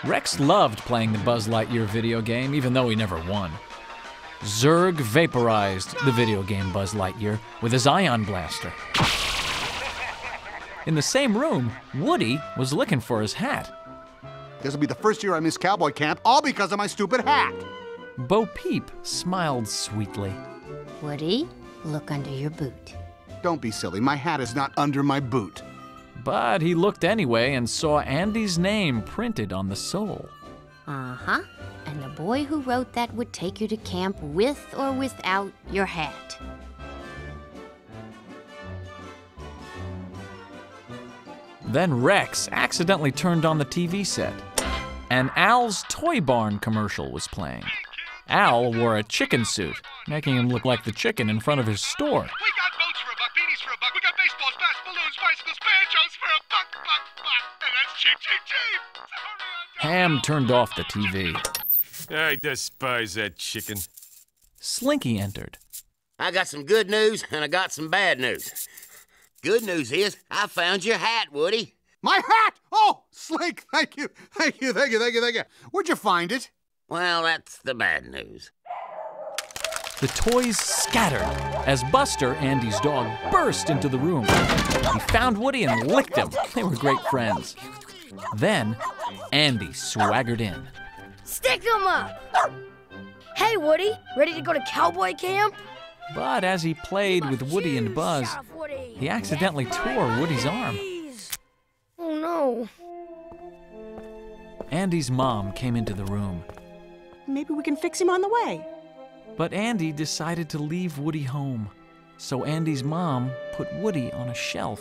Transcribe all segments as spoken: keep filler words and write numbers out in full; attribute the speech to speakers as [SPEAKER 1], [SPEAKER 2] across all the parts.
[SPEAKER 1] Rex loved playing the Buzz Lightyear video game, even though he never won. Zurg vaporized the video game Buzz Lightyear with his ion blaster. In the same room, Woody was looking for his hat.
[SPEAKER 2] This will be the first year I miss cowboy camp, all because of my stupid hat.
[SPEAKER 1] Bo Peep smiled sweetly.
[SPEAKER 3] Woody, look under your boot.
[SPEAKER 2] Don't be silly, my hat is not under my boot.
[SPEAKER 1] But he looked anyway and saw Andy's name printed on the sole.
[SPEAKER 3] Uh-huh. And the boy who wrote that would take you to camp with or without your hat.
[SPEAKER 1] Then Rex accidentally turned on the T V set, and Al's Toy Barn commercial was playing. Al wore a chicken suit, making him look like the chicken in front of his store.
[SPEAKER 4] We got boats for a buck, beanies for a buck, we got baseballs, bats, balloons, bicycles, banjos for a buck, buck, buck, and that's cheap, cheap, cheap.
[SPEAKER 1] Ham turned off the T V.
[SPEAKER 5] I despise that chicken.
[SPEAKER 1] Slinky entered.
[SPEAKER 6] I got some good news and I got some bad news. Good news is I found your hat, Woody.
[SPEAKER 2] My hat! Oh, Slink, thank you, thank you, thank you, thank you, thank you. Where'd you find it?
[SPEAKER 6] Well, that's the bad news.
[SPEAKER 1] The toys scattered as Buster, Andy's dog, burst into the room. He found Woody and licked him. They were great friends. Then, Andy swaggered in.
[SPEAKER 7] Stick 'em up! Hey, Woody, ready to go to cowboy camp?
[SPEAKER 1] But as he played with Woody and Buzz, he accidentally tore Woody's arm.
[SPEAKER 7] Oh, no.
[SPEAKER 1] Andy's mom came into the room.
[SPEAKER 8] Maybe we can fix him on the way.
[SPEAKER 1] But Andy decided to leave Woody home. So Andy's mom put Woody on a shelf.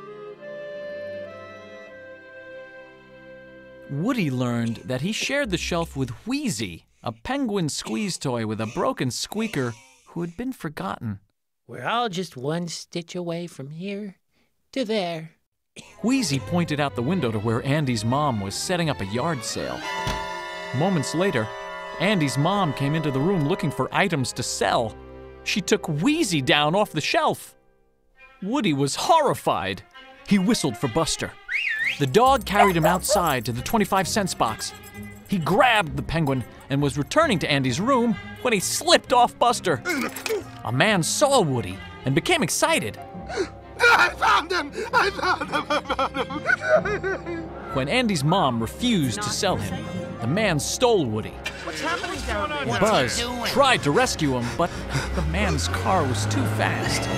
[SPEAKER 1] Woody learned that he shared the shelf with Wheezy, a penguin squeeze toy with a broken squeaker who had been forgotten.
[SPEAKER 9] We're all just one stitch away from here to there.
[SPEAKER 1] Wheezy pointed out the window to where Andy's mom was setting up a yard sale. Moments later, Andy's mom came into the room looking for items to sell. She took Wheezy down off the shelf. Woody was horrified. He whistled for Buster. The dog carried him outside to the twenty-five cents box. He grabbed the penguin and was returning to Andy's room when he slipped off Buster. A man saw Woody and became excited.
[SPEAKER 2] I found him! I found him! I found him!
[SPEAKER 1] When Andy's mom refused to sell him, the man stole Woody.
[SPEAKER 9] What's happening down there?
[SPEAKER 1] Buzz tried to rescue him, but the man's car was too fast.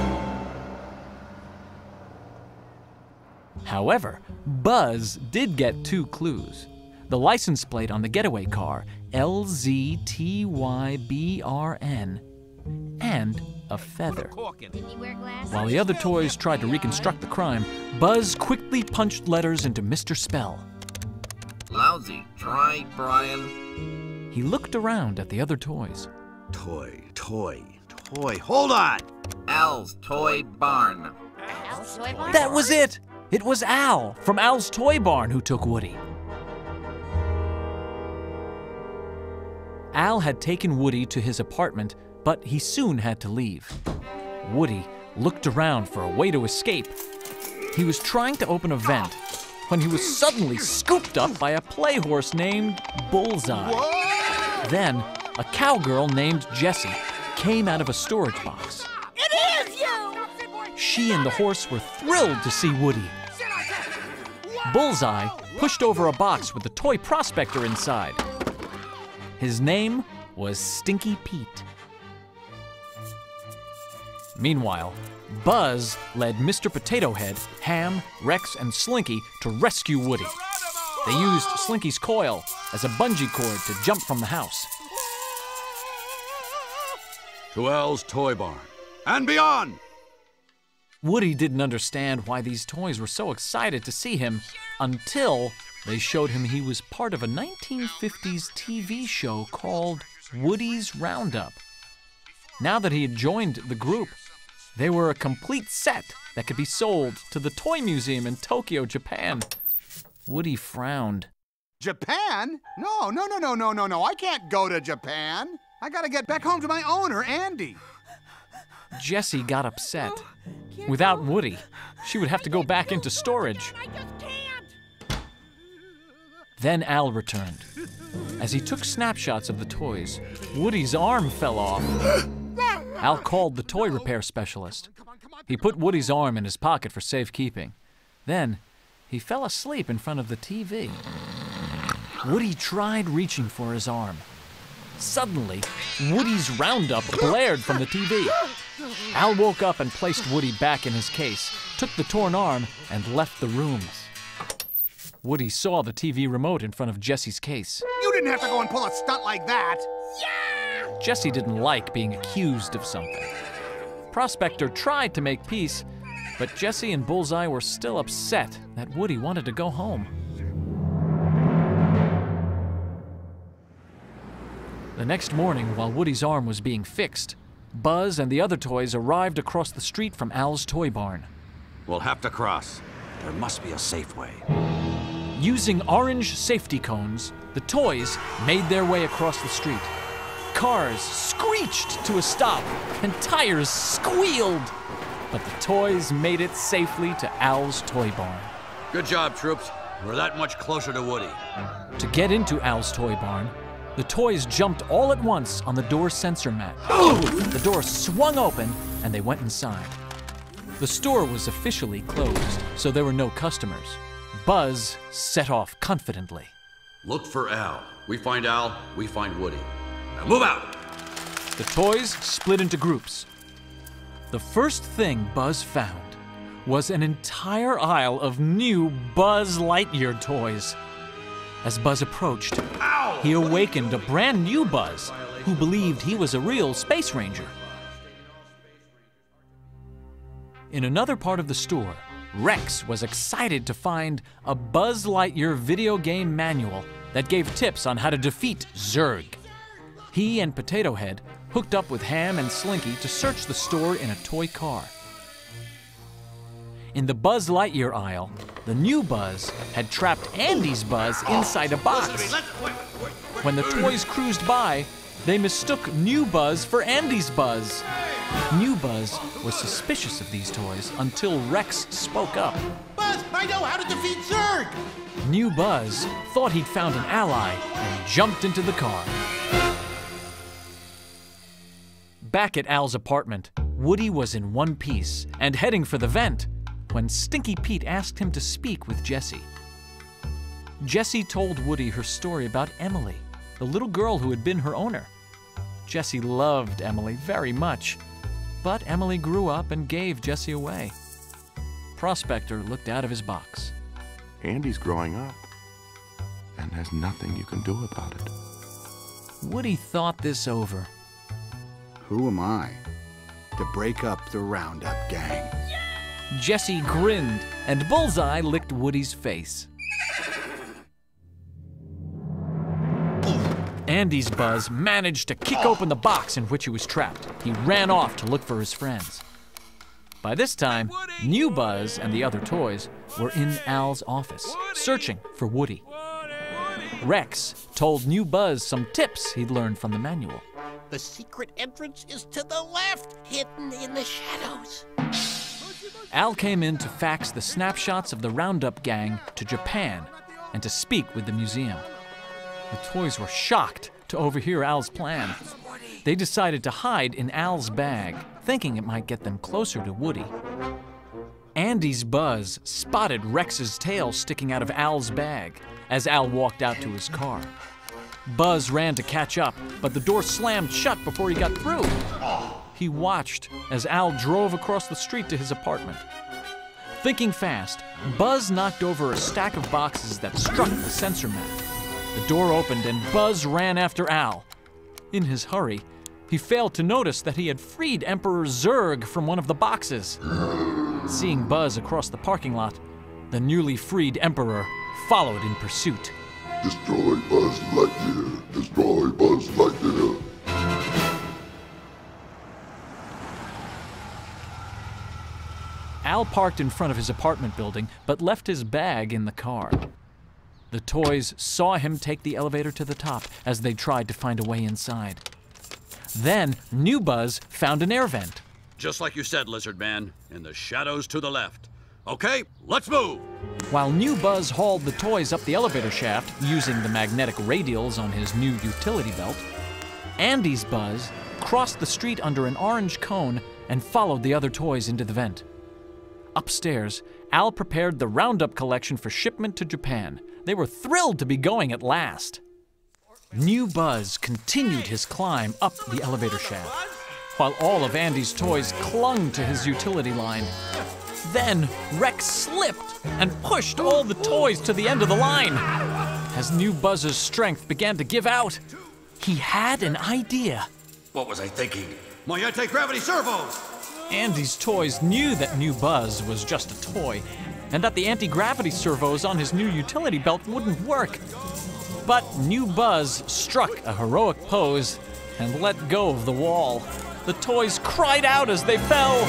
[SPEAKER 1] However, Buzz did get two clues. The license plate on the getaway car, L Z T Y B R N, and a feather. While the other toys tried to reconstruct the crime, Buzz quickly punched letters into Mister Spell.
[SPEAKER 6] Lousy. Try, Brian.
[SPEAKER 1] He looked around at the other toys.
[SPEAKER 2] Toy, toy, toy. Hold on!
[SPEAKER 6] Al's Toy Barn.
[SPEAKER 3] Al's Toy Barn?
[SPEAKER 1] That was it! It was Al from Al's Toy Barn who took Woody. Al had taken Woody to his apartment, but he soon had to leave. Woody looked around for a way to escape. He was trying to open a vent when he was suddenly scooped up by a play horse named Bullseye.
[SPEAKER 2] Whoa!
[SPEAKER 1] Then, a cowgirl named Jessie came out of a storage box.
[SPEAKER 7] It is you!
[SPEAKER 1] She and the horse were thrilled to see Woody. Bullseye pushed over a box with the toy prospector inside. His name was Stinky Pete. Meanwhile, Buzz led Mister Potato Head, Ham, Rex, and Slinky to rescue Woody. They used Slinky's coil as a bungee cord to jump from the house.
[SPEAKER 2] To Al's Toy Barn and beyond!
[SPEAKER 1] Woody didn't understand why these toys were so excited to see him until they showed him he was part of a nineteen fifties T V show called Woody's Roundup. Now that he had joined the group, they were a complete set that could be sold to the Toy Museum in Tokyo, Japan. Woody frowned.
[SPEAKER 2] Japan? No, no, no, no, no, no, no. I can't go to Japan. I gotta get back home to my owner, Andy.
[SPEAKER 1] Jessie got upset. Without Woody, she would have to go back into storage.
[SPEAKER 7] I just can't!
[SPEAKER 1] Then Al returned. As he took snapshots of the toys, Woody's arm fell off. Al called the toy repair specialist. He put Woody's arm in his pocket for safekeeping. Then, he fell asleep in front of the T V. Woody tried reaching for his arm. Suddenly, Woody's Roundup blared from the T V. Al woke up and placed Woody back in his case, took the torn arm, and left the room. Woody saw the T V remote in front of Jesse's case.
[SPEAKER 2] You didn't have to go and pull a stunt like that.
[SPEAKER 1] Jesse didn't like being accused of something. Prospector tried to make peace, but Jesse and Bullseye were still upset that Woody wanted to go home. The next morning, while Woody's arm was being fixed, Buzz and the other toys arrived across the street from Al's toy barn.
[SPEAKER 10] We'll have to cross. There must be a safe way.
[SPEAKER 1] Using orange safety cones, the toys made their way across the street. Cars screeched to a stop, and tires squealed. But the toys made it safely to Al's toy barn.
[SPEAKER 10] Good job, troops. We're that much closer to Woody.
[SPEAKER 1] To get into Al's toy barn, the toys jumped all at once on the door sensor mat. The door swung open, and they went inside. The store was officially closed, so there were no customers. Buzz set off confidently.
[SPEAKER 10] Look for Al. We find Al, we find Woody. Now move out!
[SPEAKER 1] The toys split into groups. The first thing Buzz found was an entire aisle of new Buzz Lightyear toys. As Buzz approached, Ow! He awakened a brand new Buzz who believed he was a real space ranger. In another part of the store, Rex was excited to find a Buzz Lightyear video game manual that gave tips on how to defeat Zurg. He and Potato Head hooked up with Ham and Slinky to search the store in a toy car. In the Buzz Lightyear aisle, the new Buzz had trapped Andy's Buzz inside a box. When the toys cruised by, they mistook new Buzz for Andy's Buzz. New Buzz was suspicious of these toys until Rex spoke up.
[SPEAKER 11] Buzz, I know how to defeat Zurg!
[SPEAKER 1] New Buzz thought he'd found an ally and jumped into the car. Back at Al's apartment, Woody was in one piece and heading for the vent when Stinky Pete asked him to speak with Jessie. Jessie told Woody her story about Emily, the little girl who had been her owner. Jessie loved Emily very much, but Emily grew up and gave Jessie away. Prospector looked out of his box.
[SPEAKER 12] Andy's growing up, and there's nothing you can do about it.
[SPEAKER 1] Woody thought this over.
[SPEAKER 2] Who am I to break up the Roundup gang?
[SPEAKER 1] Jessie grinned, and Bullseye licked Woody's face. Andy's Buzz managed to kick open the box in which he was trapped. He ran off to look for his friends. By this time, new Buzz and the other toys were in Al's office, searching for Woody. Rex told new Buzz some tips he'd learned from the manual.
[SPEAKER 11] The secret entrance is to the left, hidden in the shadows.
[SPEAKER 1] Al came in to fax the snapshots of the Roundup gang to Japan and to speak with the museum. The toys were shocked to overhear Al's plan. They decided to hide in Al's bag, thinking it might get them closer to Woody. Andy's Buzz spotted Rex's tail sticking out of Al's bag as Al walked out to his car. Buzz ran to catch up, but the door slammed shut before he got through. He watched as Al drove across the street to his apartment. Thinking fast, Buzz knocked over a stack of boxes that struck the sensor mat. The door opened and Buzz ran after Al. In his hurry, he failed to notice that he had freed Emperor Zurg from one of the boxes. Seeing Buzz across the parking lot, the newly freed Emperor followed in pursuit.
[SPEAKER 12] Destroy Buzz Lightyear! Destroy Buzz Lightyear!
[SPEAKER 1] Al parked in front of his apartment building, but left his bag in the car. The toys saw him take the elevator to the top as they tried to find a way inside. Then, new Buzz found an air vent.
[SPEAKER 10] Just like you said, Lizard Man, in the shadows to the left. Okay, let's move.
[SPEAKER 1] While new Buzz hauled the toys up the elevator shaft using the magnetic radials on his new utility belt, Andy's Buzz crossed the street under an orange cone and followed the other toys into the vent. Upstairs, Al prepared the Roundup collection for shipment to Japan. They were thrilled to be going at last. New Buzz continued his climb up the elevator shaft, while all of Andy's toys clung to his utility line. Then Rex slipped and pushed all the toys to the end of the line. As New Buzz's strength began to give out, he had an idea.
[SPEAKER 10] What was I thinking? My anti-gravity servos!
[SPEAKER 1] Andy's toys knew that New Buzz was just a toy, and that the anti-gravity servos on his new utility belt wouldn't work. But New Buzz struck a heroic pose and let go of the wall. The toys cried out as they fell.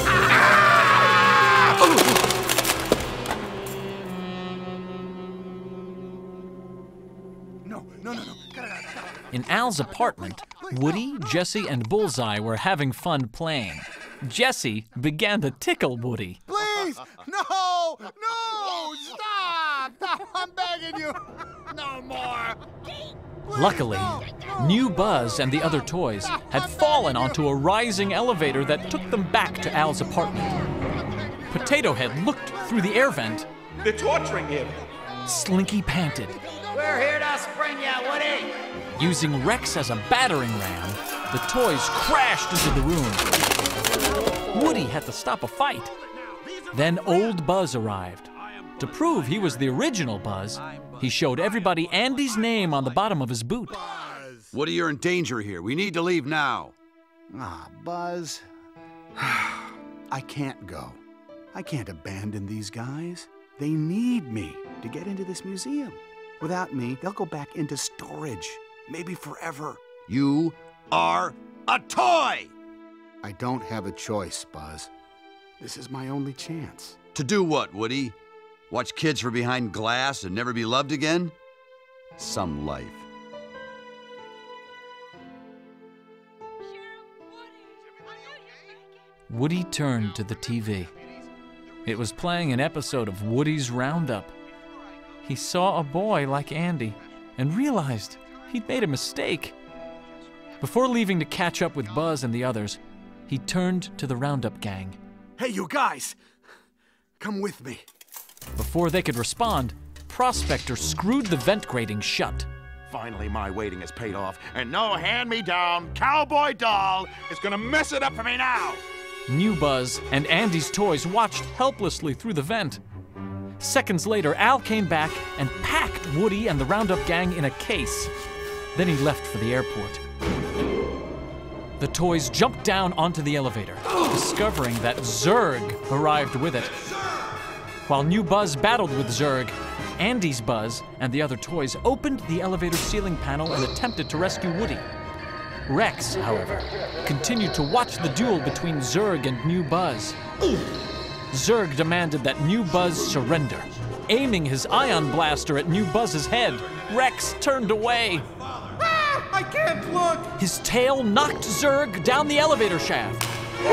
[SPEAKER 2] No, no, no, no.
[SPEAKER 1] In Al's apartment, Woody, Jesse, and Bullseye were having fun playing. Jesse began to tickle Woody.
[SPEAKER 2] Please! No! No! Stop! Stop! I'm begging you! No more! Please,
[SPEAKER 1] Luckily,
[SPEAKER 2] no, no.
[SPEAKER 1] New Buzz and the other toys had fallen onto a rising elevator that took them back to Al's apartment. Potato Head looked through the air vent.
[SPEAKER 13] They're torturing him.
[SPEAKER 1] Slinky panted.
[SPEAKER 6] We're here to spring ya, Woody!
[SPEAKER 1] Using Rex as a battering ram, the toys crashed into the room. Woody had to stop a fight. Then old Buzz arrived. To prove he was the original Buzz, he showed everybody Andy's name on the bottom of his boot.
[SPEAKER 10] Woody, you're in danger here. We need to leave now.
[SPEAKER 2] Ah, Buzz. I can't go. I can't abandon these guys. They need me to get into this museum. Without me, they'll go back into storage, maybe forever.
[SPEAKER 10] You are a toy!
[SPEAKER 2] I don't have a choice, Buzz. This is my only chance.
[SPEAKER 10] To do what, Woody? Watch kids from behind glass and never be loved again? Some life.
[SPEAKER 1] Woody turned to the T V. It was playing an episode of Woody's Roundup. He saw a boy like Andy and realized he'd made a mistake. Before leaving to catch up with Buzz and the others, he turned to the Roundup gang.
[SPEAKER 2] Hey, you guys! Come with me.
[SPEAKER 1] Before they could respond, Prospector screwed the vent grating shut.
[SPEAKER 13] Finally, my waiting has paid off, and no hand-me-down cowboy doll is gonna mess it up for me now!
[SPEAKER 1] New Buzz and Andy's toys watched helplessly through the vent. Seconds later, Al came back and packed Woody and the Roundup gang in a case. Then he left for the airport. The toys jumped down onto the elevator, discovering that Zurg arrived with it. While New Buzz battled with Zurg, Andy's Buzz and the other toys opened the elevator ceiling panel and attempted to rescue Woody. Rex, however, continued to watch the duel between Zurg and New Buzz. Zurg demanded that New Buzz surrender. Aiming his ion blaster at New Buzz's head, Rex turned away.
[SPEAKER 13] Ah, I can't look!
[SPEAKER 1] His tail knocked Zurg down the elevator shaft.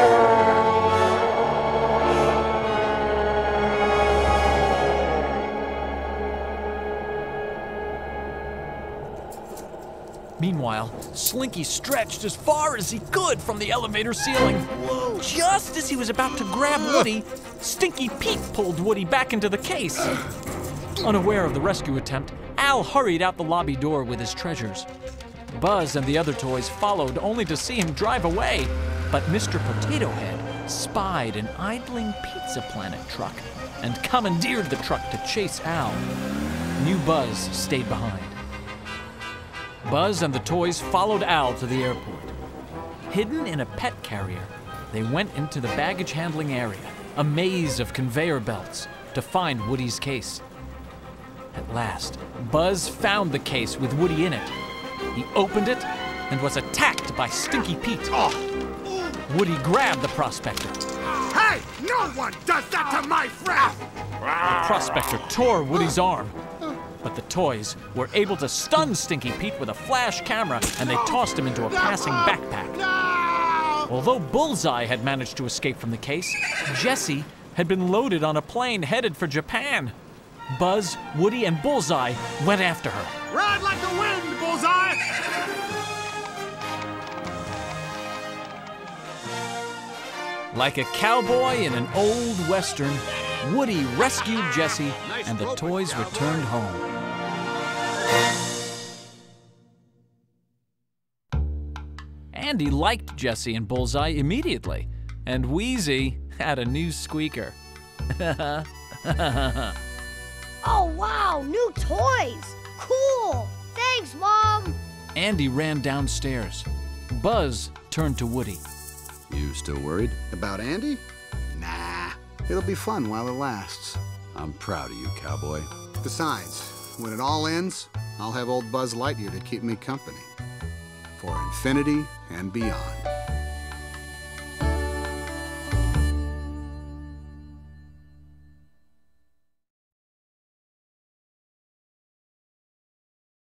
[SPEAKER 1] Meanwhile, Slinky stretched as far as he could from the elevator ceiling. Just as he was about to grab Woody, Stinky Pete pulled Woody back into the case. Unaware of the rescue attempt, Al hurried out the lobby door with his treasures. Buzz and the other toys followed only to see him drive away, but Mister Potato Head spied an idling Pizza Planet truck and commandeered the truck to chase Al. New Buzz stayed behind. Buzz and the toys followed Al to the airport. Hidden in a pet carrier, they went into the baggage handling area, a maze of conveyor belts, to find Woody's case. At last, Buzz found the case with Woody in it. He opened it and was attacked by Stinky Pete. Oh. Woody grabbed the Prospector.
[SPEAKER 13] Hey, no one does that to my friend!
[SPEAKER 1] The Prospector tore Woody's arm. But the toys were able to stun Stinky Pete with a flash camera, and they tossed him into a passing backpack. Although Bullseye had managed to escape from the case, Jesse had been loaded on a plane headed for Japan. Buzz, Woody, and Bullseye went after her.
[SPEAKER 13] Ride like the wind, Bullseye!
[SPEAKER 1] Like a cowboy in an old western, Woody rescued Jessie, and the toys returned home. Andy liked Jessie and Bullseye immediately, and Wheezy had a new squeaker.
[SPEAKER 7] Oh, wow, new toys! Cool! Thanks, Mom!
[SPEAKER 1] Andy ran downstairs. Buzz turned to Woody.
[SPEAKER 10] You still worried?
[SPEAKER 2] About Andy? Nah. It'll be fun while it lasts.
[SPEAKER 10] I'm proud of you, cowboy.
[SPEAKER 2] Besides, when it all ends, I'll have old Buzz Lightyear to keep me company. For infinity and beyond.